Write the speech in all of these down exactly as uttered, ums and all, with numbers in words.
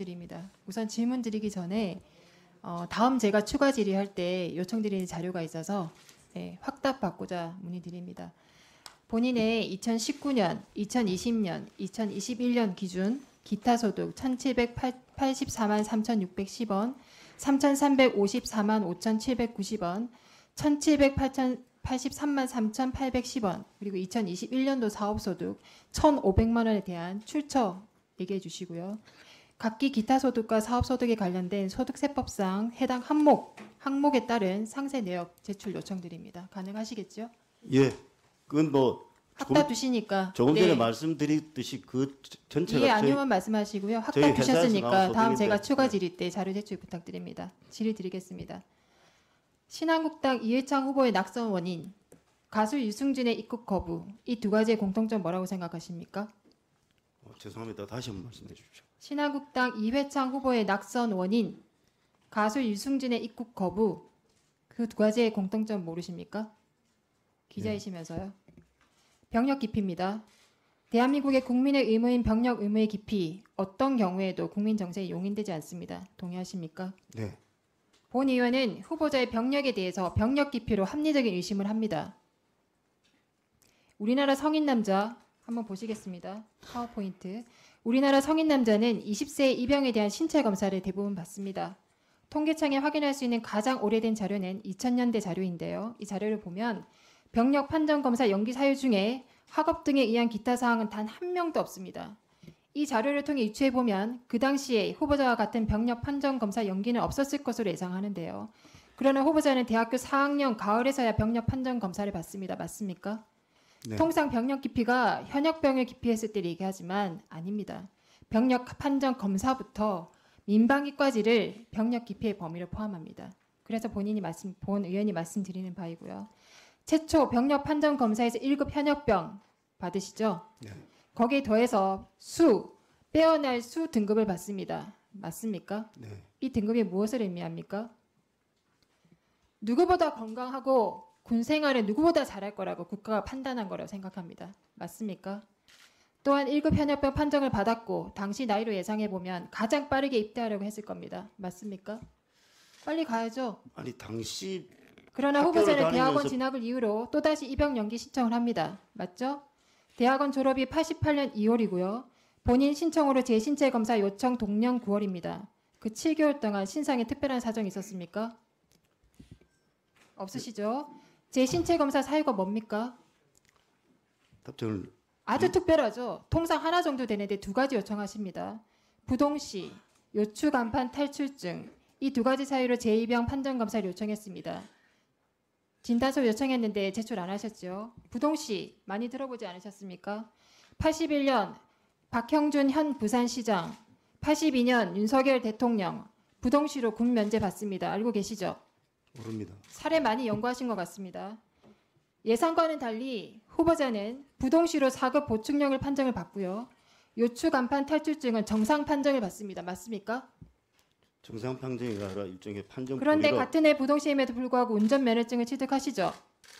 드립니다. 우선 질문 드리기 전에 어, 다음 제가 추가 질의할 때 요청드리는 자료가 있어서 네, 확답 받고자 문의드립니다. 본인의 이천십구 년, 이천이십 년, 이천이십일 년 기준 기타 소득 천칠백팔십사만 삼천육백십 원, 삼천삼백오십사만 오천칠백구십 원, 천칠백팔십삼만 삼천팔백십 원, 그리고 이천이십일 년도 사업소득 천오백만 원에 대한 출처 얘기해 주시고요. 각기 기타 소득과 사업소득에 관련된 소득세법상 해당 항목, 항목에 따른 상세 내역 제출 요청드립니다. 가능하시겠죠? 예. 그건 뭐 확답 주시니까. 조금 전에 네. 말씀드렸듯이 그 전체가 예, 아니면 말씀하시고요. 확답 주셨으니까 다음 제가 추가 질의 때 자료 제출 부탁드립니다. 질의 드리겠습니다. 신한국당 이회창 후보의 낙선 원인, 가수 유승준의 입국 거부, 이 두 가지의 공통점 뭐라고 생각하십니까? 어, 죄송합니다. 다시 한번 말씀해 주십시오. 신한국당 이회창 후보의 낙선 원인, 가수 유승준의 입국 거부, 그 두 가지의 공통점 모르십니까? 기자이시면서요. 병력 기피입니다. 대한민국의 국민의 의무인 병력 의무의 기피, 어떤 경우에도 국민 정세에 용인되지 않습니다. 동의하십니까? 네. 본 의원은 후보자의 병력에 대해서 병력 기피로 합리적인 의심을 합니다. 우리나라 성인 남자 한번 보시겠습니다. 파워포인트. 우리나라 성인 남자는 이십 세 이병에 대한 신체 검사를 대부분 받습니다. 통계청에 확인할 수 있는 가장 오래된 자료는 이천 년대 자료인데요. 이 자료를 보면 병력 판정 검사 연기 사유 중에 학업 등에 의한 기타 사항은 단 한 명도 없습니다. 이 자료를 통해 유추해 보면 그 당시에 후보자와 같은 병력 판정 검사 연기는 없었을 것으로 예상하는데요. 그러나 후보자는 대학교 사 학년 가을에서야 병력 판정 검사를 받습니다. 맞습니까? 네. 통상 병력 기피가 현역병을 기피했을 때 얘기하지만 아닙니다. 병력 판정 검사부터 민방위까지를 병력 기피의 범위로 포함합니다. 그래서 본인이 말씀, 본 의원이 말씀드리는 바이고요. 최초 병력 판정 검사에서 일 급 현역병 받으시죠? 네. 거기에 더해서 수, 빼어날 수 등급을 받습니다. 맞습니까? 네. 이 등급이 무엇을 의미합니까? 누구보다 건강하고 군 생활을 누구보다 잘할 거라고 국가가 판단한 거라고 생각합니다. 맞습니까? 또한 일 급 현역병 판정을 받았고 당시 나이로 예상해보면 가장 빠르게 입대하려고 했을 겁니다. 맞습니까? 빨리 가야죠. 아니 당시 그러나 학교를 후보자는 다니면서- 대학원 진학을 이유로 또다시 입영 연기 신청을 합니다. 맞죠? 대학원 졸업이 팔십팔 년 이월이고요. 본인 신청으로 재신체 검사 요청 동년 구월입니다. 그 칠 개월 동안 신상에 특별한 사정이 있었습니까? 없으시죠? 재신체 검사 사유가 뭡니까? 답장을 아주 특별하죠. 통상 하나 정도 되는데 두 가지 요청하십니다. 부동시, 요추 간판 탈출증, 이 두 가지 사유로 재입영 판정 검사를 요청했습니다. 진단서 요청했는데 제출 안 하셨죠. 부동시 많이 들어보지 않으셨습니까? 팔십일 년 박형준 현 부산시장, 팔십이 년 윤석열 대통령 부동시로 군 면제 받습니다. 알고 계시죠? 모릅니다. 사례 많이 연구하신 것 같습니다. 예상과는 달리 후보자는 부동시로 사 급 보충령을 판정을 받고요. 요추 간판 탈출증은 정상 판정을 받습니다. 맞습니까? 정상 판정이 아니라 일종의 판정. 그런데 불이라- 같은 해 부동시임에도 불구하고 운전면허증을 취득하시죠?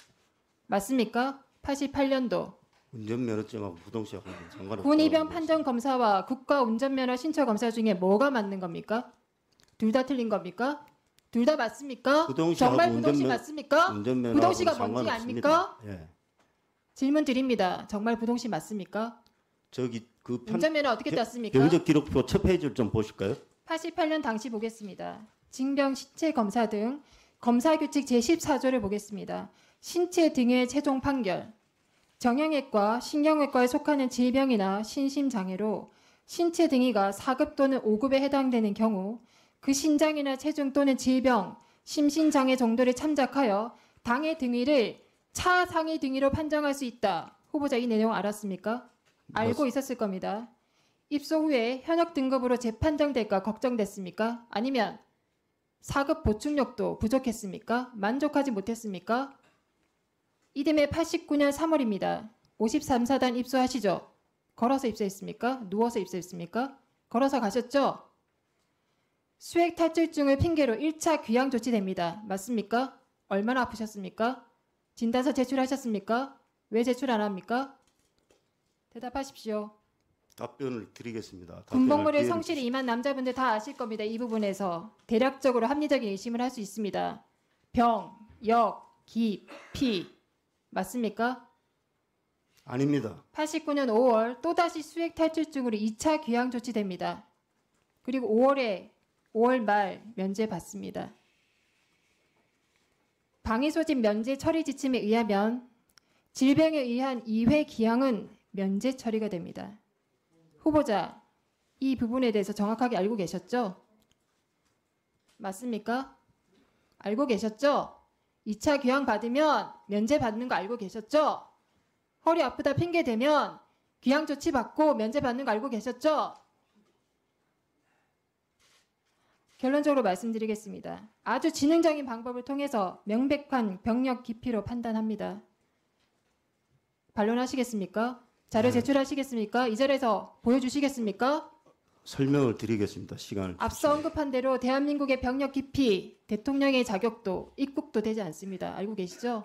맞습니까? 팔십팔 년도 운전면허증하고 부동시하고 상관없다. 군 입영 판정 검사와 국가 운전면허 신청 검사 중에 뭐가 맞는 겁니까? 둘 다 틀린 겁니까? 둘 다 맞습니까? 부동시하고 정말 부동시 운전면- 맞습니까? 운전면허하고 부동시가 뭔지 상관없습니다. 압니까? 예. 질문 드립니다. 정말 부동시 맞습니까? 저기 그 편, 운전면허 어떻게 겨- 땄습니까? 경적 기록표 첫 페이지를 좀 보실까요? 팔십팔 년 당시 보겠습니다. 징병 신체 검사 등 검사 규칙 제십사 조를 보겠습니다. 신체 등의 최종 판결. 정형외과, 신경외과에 속하는 질병이나 신심장애로 신체 등위가 사 급 또는 오 급에 해당되는 경우 그 신장이나 체중 또는 질병, 심신장애 정도를 참작하여 당의 등위를 차상위 등위로 판정할 수 있다. 후보자 이 내용 알았습니까? 알고 있었을 겁니다. 입소 후에 현역 등급으로 재판정될까 걱정됐습니까? 아니면 사 급 보충력도 부족했습니까? 만족하지 못했습니까? 이듬해 팔십구 년 삼월입니다. 오십삼 사단 입소하시죠? 걸어서 입소했습니까? 누워서 입소했습니까? 걸어서 가셨죠? 수액 탈출증을 핑계로 일 차 귀양 조치됩니다. 맞습니까? 얼마나 아프셨습니까? 진단서 제출하셨습니까? 왜 제출 안 합니까? 대답하십시오. 답변을 드리겠습니다. 답변을 군복무를 기회를 성실히 주시- 임한 남자분들 다 아실 겁니다. 이 부분에서 대략적으로 합리적인 의심을 할 수 있습니다. 병, 역, 기, 피 맞습니까? 아닙니다. 팔십구 년 오월 또다시 수액 탈출증으로 이 차 귀향 조치됩니다. 그리고 오월에 오월 말 면제 받습니다. 방위 소집 면제 처리 지침에 의하면 질병에 의한 이 회 귀향은 면제 처리가 됩니다. 후보자, 이 부분에 대해서 정확하게 알고 계셨죠? 맞습니까? 알고 계셨죠? 이 차 귀향 받으면 면제 받는 거 알고 계셨죠? 허리 아프다 핑계 대면 귀향 조치 받고 면제 받는 거 알고 계셨죠? 결론적으로 말씀드리겠습니다. 아주 지능적인 방법을 통해서 명백한 병력 기피로 판단합니다. 반론하시겠습니까? 자료 네. 제출하시겠습니까? 이 자리에서 보여주시겠습니까? 설명을 드리겠습니다. 시간을 앞서 주시면. 언급한 대로 대한민국의 병력 기피, 대통령의 자격도, 입국도 되지 않습니다. 알고 계시죠?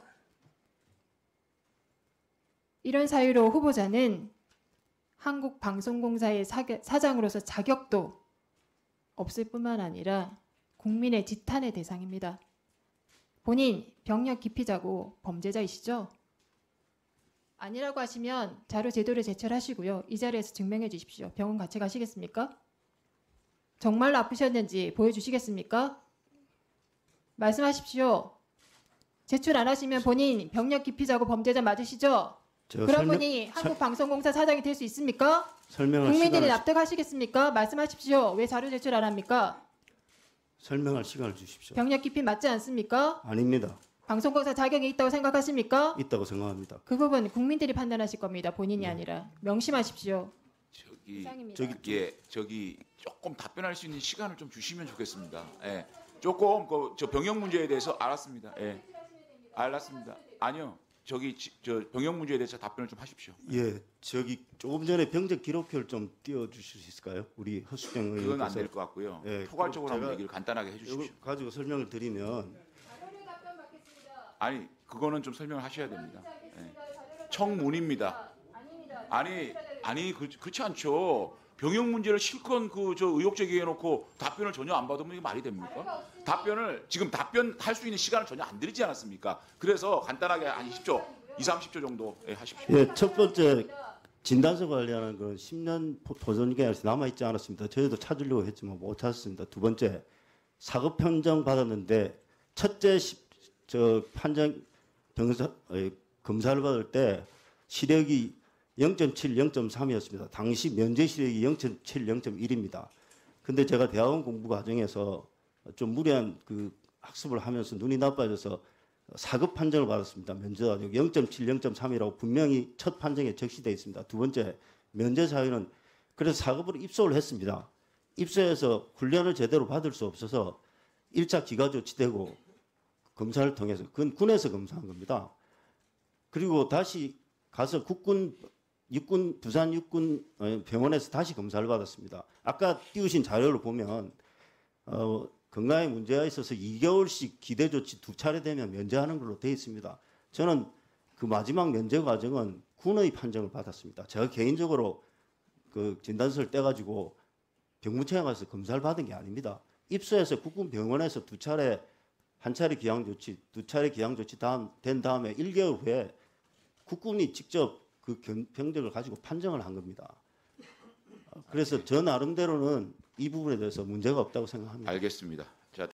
이런 사유로 후보자는 한국방송공사의 사겨- 사장으로서 자격도 없을 뿐만 아니라 국민의 지탄의 대상입니다. 본인 병력 기피자고 범죄자이시죠? 아니라고 하시면 자료 제도를 제출하시고요. 이 자리에서 증명해 주십시오. 병원 같이 가시겠습니까? 정말로 아프셨는지 보여주시겠습니까? 말씀하십시오. 제출 안 하시면 본인 병력 기피자고 범죄자 맞으시죠? 제가 그런 설명, 분이 한국방송공사 사장이 될 수 있습니까? 설명할 국민들이 시간을, 납득하시겠습니까? 말씀하십시오. 왜 자료 제출 안 합니까? 설명할 시간을 주십시오. 병력 기피 맞지 않습니까? 아닙니다. 방송공사 자격이 있다고 생각하십니까? 있다고 생각합니다. 그 부분 국민들이 판단하실 겁니다. 본인이 네. 아니라. 명심하십시오. 저기 이상입니다. 저기 예 저기 조금 답변할 수 있는 시간을 좀 주시면 좋겠습니다. 예 조금 그 저 병역 문제에 대해서 알았습니다. 예 알았습니다. 아니요 저기 지- 저 병역 문제에 대해서 답변을 좀 하십시오. 예, 저기 조금 전에 병적 기록표를 좀 띄워주실 수 있을까요? 우리 허수경 그건 안 의원께서 될 것 같고요. 예, 포괄적으로 그럼 한번 제가 얘기를 간단하게 해주십시오. 이걸 가지고 설명을 드리면 아니 그거는 좀 설명을 하셔야 됩니다. 예. 청문입니다. 아니 아니 그, 그렇지 않죠. 병역 문제를 실컷 그 저 의혹 제기해놓고 답변을 전혀 안 받으면 이게 말이 됩니까? 답변을 지금 답변할 수 있는 시간을 전혀 안 드리지 않았습니까? 그래서 간단하게 한 이십 초, 이삼십 초 정도 예, 하십시오. 예, 첫 번째 진단서 관리하는 그런 십 년 보존 기간에서 남아 있지 않았습니다. 저희도 찾으려고 했지만 못 찾았습니다. 두 번째 사급 판정 받았는데 첫째 시- 저 판정 병사 어, 검사를 받을 때 시력이 영 점 칠, 영 점 삼이었습니다. 당시 면제 시력이 영 점 칠, 영 점 일입니다. 근데 제가 대학원 공부 과정에서 좀 무리한 그 학습을 하면서 눈이 나빠져서 사급 판정을 받았습니다. 면제가 영 점 칠, 영 점 삼이라고 분명히 첫 판정에 적시되어 있습니다. 두 번째 면제 사유는 그래서 사급으로 입소를 했습니다. 입소해서 훈련을 제대로 받을 수 없어서 일 차 기가 조치되고 검사를 통해서 그건 군에서 검사한 겁니다. 그리고 다시 가서 국군 육군 부산 육군 어, 병원에서 다시 검사를 받았습니다. 아까 띄우신 자료를 보면 어, 건강에 문제가 있어서 이 개월씩 기대 조치 두 차례 되면 면제하는 걸로 되어 있습니다. 저는 그 마지막 면제 과정은 군의 판정을 받았습니다. 제가 개인적으로 그 진단서를 떼가지고 병무청에 가서 검사를 받은 게 아닙니다. 입소해서 국군 병원에서 두 차례 한 차례 기양 조치, 두 차례 기양 조치 다음 된 다음에 일 개월 후에 국군이 직접 그 견- 병적을 가지고 판정을 한 겁니다. 그래서 저 나름대로는 이 부분에 대해서 문제가 없다고 생각합니다. 알겠습니다.